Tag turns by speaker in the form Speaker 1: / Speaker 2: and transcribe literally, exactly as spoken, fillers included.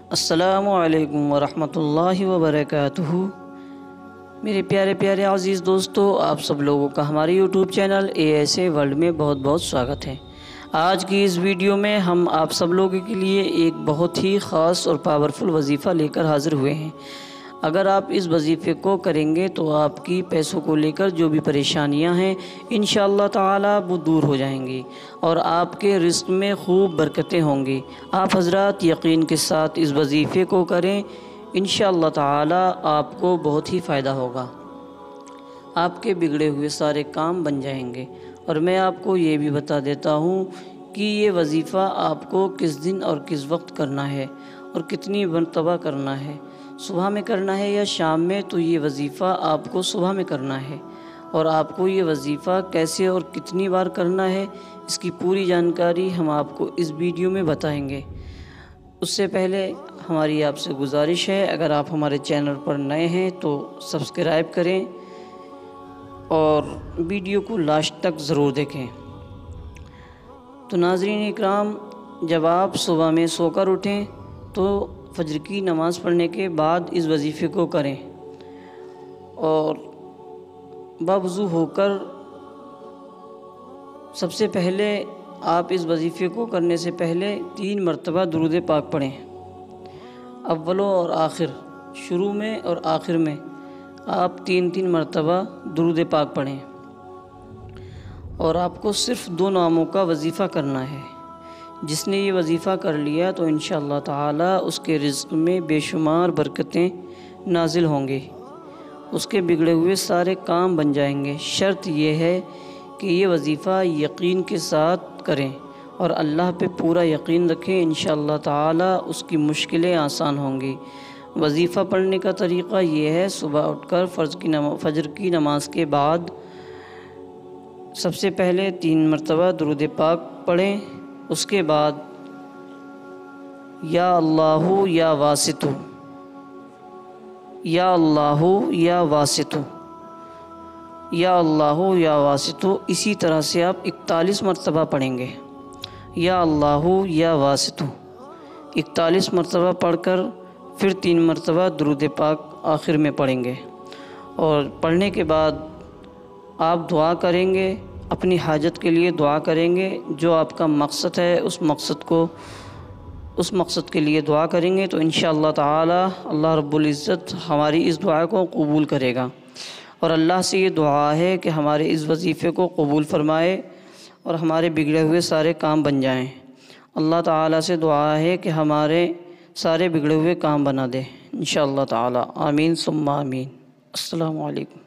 Speaker 1: السلام علیکم ورحمۃ اللہ وبرکاتہ۔ میرے پیارے پیارے عزیز دوستو، آپ سب لوگوں کا ہمارے YouTube channel A S A world میں بہت بہت سواگت ہے۔ آج کی اس ویڈیو میں ہم آپ سب لوگوں کے لیے ایک بہت ہی خاص اور پاورفل وظیفہ لے کر حاضر ہوئے ہیں۔ اگر آپ اس وظیفے کو کریں گے تو آپ کی پیسوں کو لے کر جو بھی پریشانیاں ہیں انشاءاللہ تعالی وہ دور ہو جائیں گی اور آپ کے رزق میں خوب برکتیں ہوں گی۔ آپ حضرات یقین کے ساتھ اس وظیفے کو کریں، انشاءاللہ تعالی آپ کو بہت ہی فائدہ ہوگا۔ آپ کے بگڑے ہوئے سارے کام بن جائیں گے۔ اور میں آپ کو یہ بھی بتا دیتا ہوں کہ یہ وظیفہ آپ کو کس دن اور کس وقت کرنا ہے اور کتنی مرتبہ کرنا ہے، صبح میں کرنا ہے یا شام میں۔ تو یہ وظیفہ آپ کو صبح میں کرنا ہے، اور آپ کو یہ وظیفہ کیسے اور کتنی بار کرنا ہے اس کی پوری جانکاری ہم آپ کو اس ویڈیو میں بتائیں گے۔ اس سے پہلے ہماری آپ سے گزارش ہے، اگر آپ ہمارے چینل پر نئے ہیں تو سبسکرائب کریں اور ویڈیو کو لاسٹ تک ضرور دیکھیں۔ تو ناظرین اکرام، جب آپ صبح میں سو کر اٹھیں تو فجر کی نماز پڑھنے کے بعد اس وظیفے کو کریں، اور باوضو ہو کر سب سے پہلے آپ اس وظیفے کو کرنے سے پہلے تین مرتبہ درود پاک پڑھیں۔ اول اور آخر، شروع میں اور آخر میں آپ تین تین مرتبہ درود پاک پڑھیں، اور آپ کو صرف دو ناموں کا وظیفہ کرنا ہے۔ جس نے یہ وظیفہ کر لیا تو انشاءاللہ تعالی اس کے رزق میں بے شمار برکتیں نازل ہوں گی، اس کے بگڑے ہوئے سارے کام بن جائیں گے۔ شرط یہ ہے کہ یہ وظیفہ یقین کے ساتھ کریں اور اللہ پہ پورا یقین رکھیں، انشاءاللہ تعالی اس کی مشکلیں آسان ہوں گی۔ وظیفہ پڑھنے کا طریقہ یہ ہے، صبح اٹھ کر فرض کی نماز فجر کی نماز کے بعد سب سے پہلے تین مرتبہ درود پاک پڑھیں، اس کے بعد یا اللہ یا واسطو، یا اللہ یا واسطو، یا اللہ یا واسطو، اسی طرح سے آپ اکتالیس مرتبہ پڑھیں گے۔ یا اللہ یا واسطو اکتالیس مرتبہ پڑھ کر پھر تین مرتبہ درود پاک آخر میں پڑھیں گے، اور پڑھنے کے بعد آپ دعا کریں گے، اپنی حاجت کے لیے دعا کریں گے، جو آپ کا مقصد ہے اس مقصد کو اس مقصد کے لیے دعا کریں گے تو انشاءاللہ تعالی اللہ رب العزت ہماری اس دعا کو قبول کرے گا۔ اور اللہ سے یہ دعا ہے کہ ہمارے اس وظیفے کو قبول فرمائے اور ہمارے بگڑے ہوئے سارے کام بن جائیں۔ اللہ تعالی سے دعا ہے کہ ہمارے سارے بگڑے ہوئے کام بنا دے انشاءاللہ تعالی، آمین ثم آمین۔ السلام علیکم۔